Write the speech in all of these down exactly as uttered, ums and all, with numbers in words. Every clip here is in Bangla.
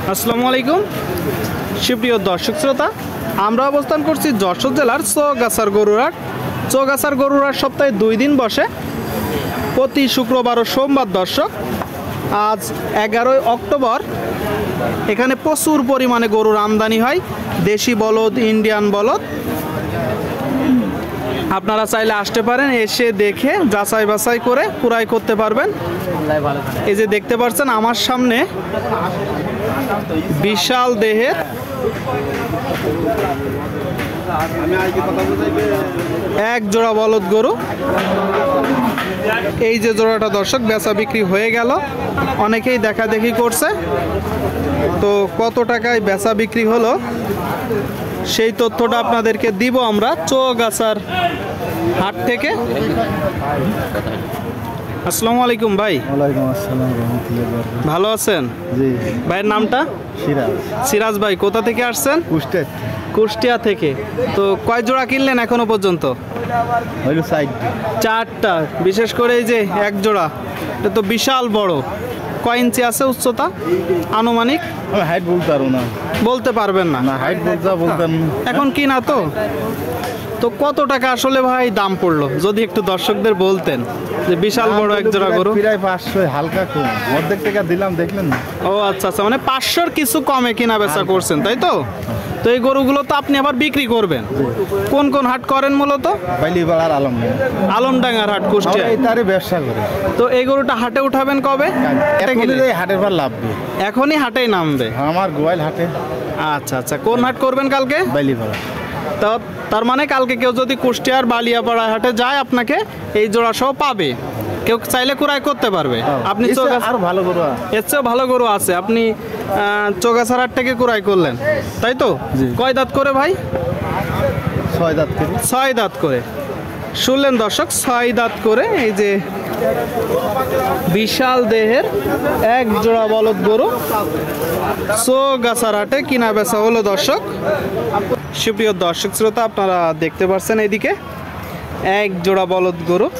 আসসালামু আলাইকুম সুপ্রিয় দর্শক শ্রোতা, আমরা অবস্থান করছি যশোর জেলার চৌগাছার গরুরহাট। চৌগাছার গরুরহাট সপ্তাহে দুই দিন বসে, প্রতি শুক্রবার ও সোমবার। দর্শক, আজ এগারোই অক্টোবর। এখানে প্রচুর পরিমাণে গরুর আমদানি হয়, দেশি বলদ, ইন্ডিয়ান বলদ। আপনারা চাইলে আসতে পারেন, এসে দেখে যাচাই বাছাই করে ক্রয় করতে পারবেন। এই যে দেখতে পাচ্ছেন আমার সামনে বিশাল দেহের এক জোড়া বলদ গরু। এই যে জোড়াটা দর্শক বেচা বিক্রি হয়ে গেল, অনেকেই দেখা দেখি করছে। তো কত টাকায় বেচা বিক্রি হলো সেই তথ্যটা আপনাদেরকে দিব আমরা চৌগাছার হাট থেকে। আসসালামু আলাইকুম ভাই। ওয়ালাইকুম আসসালাম রাহমাতুল্লাহ। ভালো আছেন? জি। ভাইয়ের নামটা? সিরাজ। সিরাজ ভাই, কোথা থেকে আসছেন? কুষ্টিয়া। কুষ্টিয়া থেকে। তো কয় জোড়া কিনলেন এখনো পর্যন্ত? হইল সাইড চারটা। বিশেষ করে এই যে এক জোড়া, এটা তো বিশাল বড়। কয় ইঞ্চি আছে উচ্চতা আনুমানিক? আমি হাইট বলতে পারবো না। বলতে পারবেন না? না, হাইট বলতে বলতেন এখন কি না তো। তো কত টাকা আসলে ভাই দাম পড়লো যদি একটু দর্শকদের বলতেন, যে বিশাল বড় এক জোড়া গরু? প্রায় পাঁচশো, হালকা কম, অর্ধেক টাকা দিলাম, দেখলেন না? ও আচ্ছা আচ্ছা, মানে পাঁচশোর কিছু কমে কিনা বেচা করছেন, তাই তো? তো এই গরুগুলো তো আপনি আবার বিক্রি করবেন। কোন কোন হাট করেন মূলত? বাইলিপাড়ার আলমডাঙ্গা। আলমডাঙ্গার হাট কুষ্টিয়া। এই তারে ব্যবসা করে। তো এই গরুটা হাটে উঠাবেন কবে? হাটের পর লাভবে। এখনই হাটেই নামবে? আমার গোয়াল হাটে। আচ্ছা আচ্ছা, কোন হাট করবেন কালকে? বাইলিপাড়া। তা তার মানে কালকে কেউ যদি কুষ্টিয়ার বালিয়াপাড়া হাটে যায়, আপনাকে এই জোড়া সহ পাবে। কেউ চাইলে ক্রয় করতে পারবে। আপনি আরো ভালো গরু, এর চেয়েও ভালো গরু আছে। আপনি চৌগাছার হাট থেকে ক্রয় করলেন, তাই তো? কয় দাঁত করে ভাই? ছয় দাঁত করে। ছয় দাঁত করে। শুনলেন দর্শক, ছয় দাঁত করে এই যে বিশাল দেহের এক জোড়া বলদ গরু চৌগাছার হাটে কিনা বেচা হলো। দর্শক, সুপ্রিয় দর্শক শ্রোতা, আপনারা দেখতে পাচ্ছেন এইদিকে এক জোড়া বলদ গরু,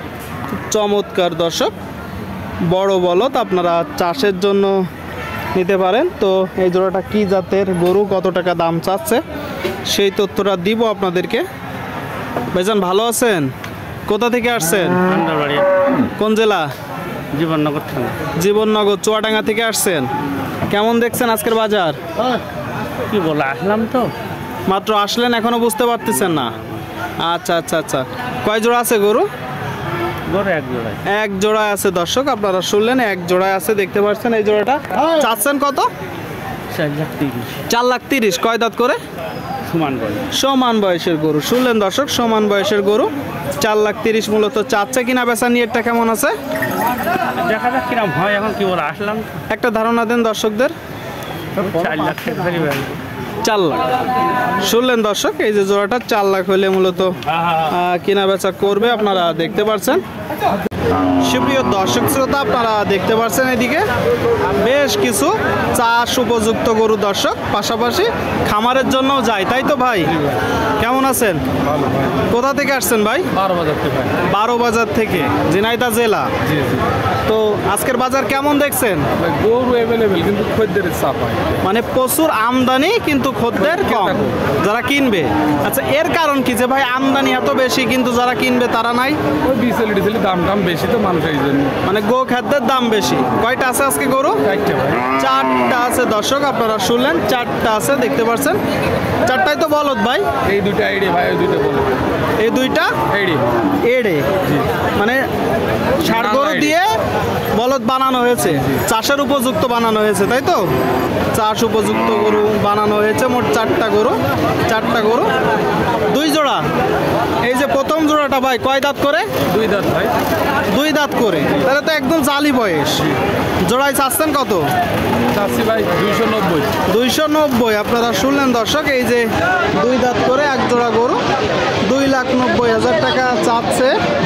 চমৎকার দর্শক, বড় বলদ। আপনারা চাষের জন্য নিতে পারেন। তো এই জোড়াটা কি জাতের গরু, কত টাকা দাম চাচ্ছে সেই তথ্যটা দিব আপনাদেরকে। ভাইজান ভালো আছেন? কোথা থেকে আসছেন? কোন জেলা? জীবননগর। জীবননগর, চুয়াডাঙ্গা থেকে আসছেন। কেমন দেখছেন আজকের বাজার? কি বলে আসলাম তো, মাত্র আসলেন, এখনো বুঝতে পারতেছেন না? আচ্ছা আচ্ছা আচ্ছা। কয় জোড়া আছে গরু? গরু এক জোড়ায়। এক জোড়ায় আছে দর্শক, আপনারা শুনলেন, এক জোড়ায় আছে। দেখতে পাচ্ছেন এই জোড়াটা চাচ্ছেন কত? চার লাখ তিরিশ। চার লাখ তিরিশ। কয় দাঁত করে? সমান বয়স। সমান বয়সের গরু। শুনলেন দর্শক, সমান বয়সের গরু চার লাখ তিরিশ মূলত চাচ্ছে। কিনা বেচা নিয়েটা কেমন আছে দেখা যাক কিরম হয়। এখন কি বলে আসলাম, একটা ধারণা দেন দর্শকদের। চার লাখ টাকা ধরে বেচবো। চার লাখ। শুনলেন দর্শক, এই যে জোড়াটা চার লাখ হলে মূলত কিনা বেচা করবে। আপনারা দেখতে পাচ্ছেন। সুপ্রিয় দর্শক শ্রোতা, আপনারা দেখতে পাচ্ছেন এদিকে বেশ কিছু চাষ উপযুক্ত গরু দর্শক, পাশাপাশি খামারের জন্য যায়, তাই তো ভাই? কেমন আছেন? কোথা থেকে আসছেন ভাই? বারো বাজার থেকে। বারো বাজার থেকে, ঝিনাইদহ জেলা। তো আজকের বাজার কেমন দেখছেন? গরু অ্যাভেলেবেল, কিন্তু খদ্দেরের চাপ হয়। মানে প্রচুর আমদানি কিন্তু খদ্দের কম যারা কিনবে। আচ্ছা, এর কারণ কি যে ভাই আমদানি এত বেশি কিন্তু যারা কিনবে তারা নাই? ওই বিসেল ডিসেলের দাম টাম বেশি তো মানুষের জন্য, মানে গো খাদ্যের দাম বেশি। কয়টা আছে আজকে গরু? চারটা আছে দর্শক, আপনারা শুনলেন, চারটা আছে। দেখতে পাচ্ছেন চারটাই তো বলদ ভাই। এই দুইটা এড়ে ভাই, ওই দুইটা বলদ। এই দুইটা এড়ে এড়ে, মানে ষাট গরু দিয়ে বলদ বানানো হয়েছে, চাষের উপযুক্ত বানানো হয়েছে, তাই তো? চাষ উপযুক্ত গরু বানানো হয়েছে। মোট চারটা গরু, চারটা গরু দুই জোড়া। এই যে প্রথম জোড়াটা ভাই কয় দাঁত করে? দুই দাঁত ভাই। দুই দাঁত করে, তাহলে তো একদম জালি বয়স। জোড়ায় চাচ্ছেন কত? চাচ্ছি ভাই দুইশো নব্বই। দুইশো নব্বই। আপনারা শুনলেন দর্শক, এই যে দুই দাঁত করে এক জোড়া গরু দুই লাখ নব্বই হাজার টাকা চাচ্ছে।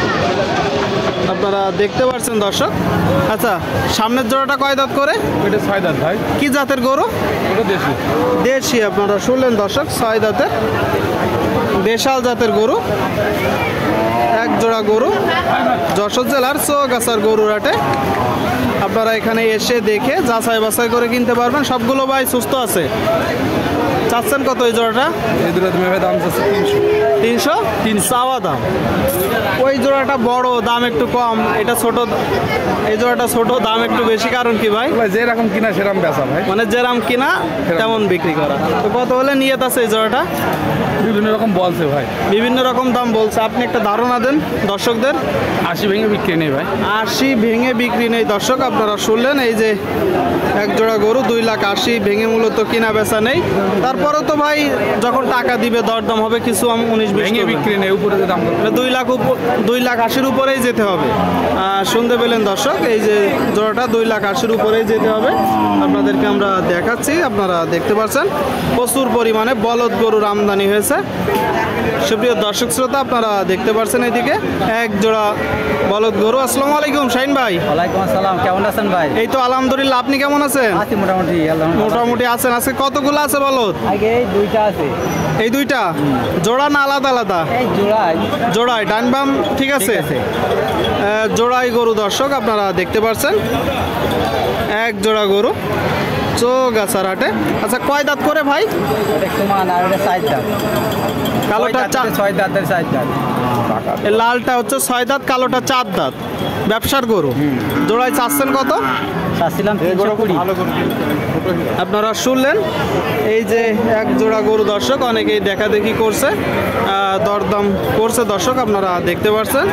আপনারা দেখতে পাচ্ছেন দর্শক। আচ্ছা, সামনের জোড়াটা কয় দাঁত করে? এটা ছয় দাঁত ভাই। কি জাতের গরু? এটা দেশি। দেশি। আপনারা শুনলেন দর্শক, ছয় দাঁতের দেশাল জাতের গরু। এক জোড়া গরু যশোর জেলার চৌগাছার গরুর হাটে। আপনারা এখানে এসে দেখে যাচাই বাছাই করে কিনতে পারবেন। সবগুলো ভাই সুস্থ আছে। চাচ্ছেন কত এই জোড়াটা? এই দুটো তুমি ভাই দাম চাচ্ছে তিনশো। তিনশো তিন চাওয়া দাম। ওই জোড়াটা বড়, দাম একটু কম, এটা ছোট। এই জোড়াটা ছোট, দাম একটু বেশি। কারণ কি ভাই? ভাই যেরকম কিনা সেরকম বেচা ভাই, মানে যেরাম কিনা তেমন বিক্রি করা। তো কত হলে নিয়ত আছে এই জোড়াটা? বিভিন্ন রকম বলছে ভাই, বিভিন্ন রকম দাম বলছে। আপনি একটা ধারণা দেন দর্শকদের। আশি ভেঙে বিক্রি নেই ভাই। আশি ভেঙে বিক্রি নেই দর্শক, আপনারা শুনলেন। এই যে এক জোড়া গরু দুই লাখ আশি ভেঙে মূলত কিনা বেচা নেই। তারপরেও তো ভাই যখন টাকা দিবে দরদাম হবে কিছু, আমি উনিশ বিশ ভেঙে বিক্রি নেই, উপরে যে দাম করবে দুই লাখ উপ- দুই লাখ আশির উপরেই যেতে হবে। আহ, শুনতে পেলেন দর্শক, এই যে জোড়াটা দুই লাখ আশির উপরেই যেতে হবে। আপনাদেরকে আমরা দেখাচ্ছি, আপনারা দেখতে পাচ্ছেন প্রচুর পরিমাণে বলদ গরুর আমদানি হয়েছে। সুপ্রিয় দর্শক শ্রোতা, আপনারা দেখতে পাচ্ছেন এইদিকে এক জোড়া বলদ গরু। আসসালামু আলাইকুম শাহিন ভাই। ওয়ালাইকুম আসসালাম, কেমন আছেন ভাই? এই তো আলহামদুলিল্লাহ, আপনি কেমন আছেন? আছি মোটামুটি, আলহামদুলিল্লাহ। মোটামুটি আছেন। আজকে কতগুলো আছে বলদ? আগে এই দুইটা আছে, এই দুইটা জোড়া না আলাদা আলাদা? এই জোড়ায় জোড়ায় ডান বাম ঠিক আছে। আছে। আহ, জোড়াই গরু দর্শক, আপনারা দেখতে পাচ্ছেন এক জোড়া গরু চৌগাছার হাটে। আচ্ছা, কয় দাঁত করে ভাই? এটা সমান আর এটা সাইড দাঁত। কালোটা ছয় চার, দাঁতের, ছয় দাঁতের সাইড দাঁত। এই লালটা হচ্ছে ছয় দাঁত, কালোটা চার দাঁত। ব্যবসার গরু। জোড়ায় চাচ্ছেন কত? চাচ্ছিলাম তিনশো কুড়ি। আপনারা শুনলেন, এই যে এক জোড়া গরু দর্শক, অনেকেই দেখা দেখি করছে, আহ, দরদাম করছে দর্শক, আপনারা দেখতে পাচ্ছেন।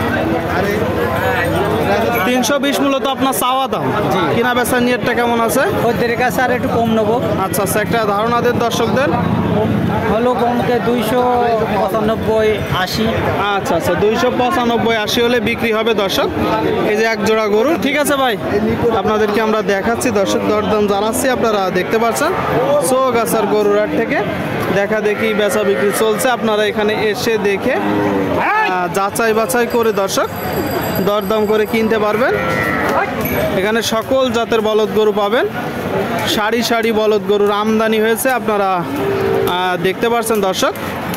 তিনশো বিশ মূলত আপনার চাওয়া দাম। কিনা বেচা নিয়তটা কেমন আছে? ওদের কাছে আর একটু কম নেবো। আচ্ছা আচ্ছা, একটা ধারণা দেন দর্শকদের। হলো কমতে দুইশো পঁচানব্বই, আশি। আচ্ছা আচ্ছা, দুইশো পঁচানব্বই আশি হলে বিক্রি হবে দর্শক। এই যে এক জোড়া গরু। ঠিক আছে ভাই, আপনাদেরকে আমরা দেখাচ্ছি দর্শক, দরদাম জানাচ্ছি। আপনারা দেখতে পাচ্ছেন চৌগাছার গরুর হাট থেকে দেখা দেখি বেচা বিক্রি চলছে। আপনারা এখানে এসে দেখে আহ, যাচাই বাছাই করে দর্শক দরদাম করে কিনতে পারবেন। এখানে সকল জাতের বলদ গরু পাবেন। সারি সারি বলদ গরুর আমদানি হয়েছে, আপনারা আহ, দেখতে পাচ্ছেন দর্শক।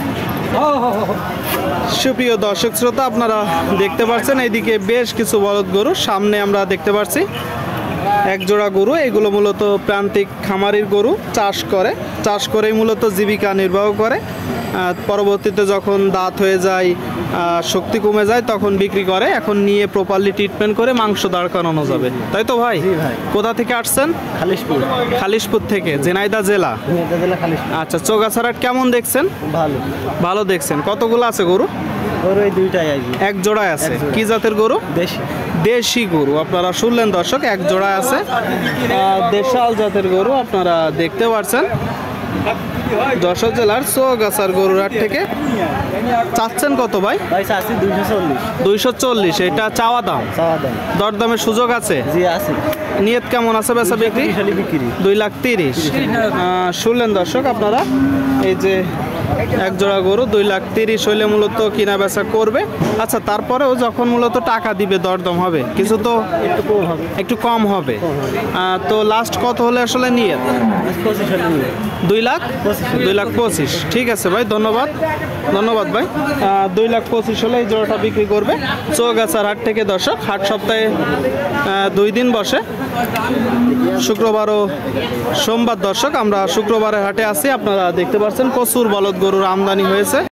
সুপ্রিয় দর্শক শ্রোতা, আপনারা দেখতে পাচ্ছেন এইদিকে বেশ কিছু বলদ গরু সামনে আমরা দেখতে পাচ্ছি। এক জোড়া গরু, এগুলো মূলত প্রান্তিক খামারির গরু, চাষ করে চাষ করেই মূলত জীবিকা নির্বাহ করে। আহ, পরবর্তীতে যখন দাঁত হয়ে যায়, আহ, শক্তি কমে যায়, তখন বিক্রি করে। এখন নিয়ে প্রপারলি ট্রিটমেন্ট করে মাংস দাঁড় করানো যাবে, তাই তো ভাই? জি ভাই। কোথা থেকে আসছেন? খালিশপুর। খালিশপুর থেকে, ঝিনাইদহ জেলা। এটা দিলে খালিশপুর। আচ্ছা, চৌগাছার হাট কেমন দেখছেন? ভালো। ভালো দেখছেন। কতগুলো আছে গরু? ওর ওই দুইটাই আর কি। এক জোড়ায় আছে। এক জোড়া। কি জাতের গরু? দেশি। দেশি গরু। আপনারা শুনলেন দর্শক, এক জোড়ায় আছে। আহ, দেশাল জাতের গরু আপনারা দেখতে পাচ্ছেন যশোর জেলার চৌগাছার গরুর হাট থেকে। চাচ্ছেন কত ভাই? ভাই চাচ্ছি দুইশো চল্লিশ। দুইশো চল্লিশ এটা চাওয়া দাম। চাওয়া দাম। দরদামের সুযোগ আছে? জি আছে। নিয়ত কেমন আছে বেচা বিক্রি? তিরিশ হলে বিক্রি। দুই লাখ তিরিশ। আহ, শুনলেন দর্শক, আপনারা এই যে এক জোড়া গরু দুই লাখ তিরিশ হইলে মূলত কিনা বেচা করবে। আচ্ছা, তারপরেও যখন মূলত টাকা দিবে দরদাম হবে কিছু, তো একটু কম হবে। একটু কম হবে। আহ, তো লাস্ট কত হলে আসলে নিয়ত? পঁচিশ হলে নিবে। দুই লাখ দুই লাখ পঁচিশ। ঠিক আছে ভাই, ধন্যবাদ ধন্যবাদ ভাই। আহ, দুই লাখ পঁচিশ হলে এই জোড়াটা বিক্রি করবে চৌগাছার হাট থেকে দর্শক। হাট সপ্তাহে আহ, দুই দিন বসে, শুক্রবার ও সোমবার দর্শক। আমরা শুক্রবারের হাটে আছি। আপনারা দেখতে পাচ্ছেন প্রচুর বলদ গরুর আমদানি হয়েছে।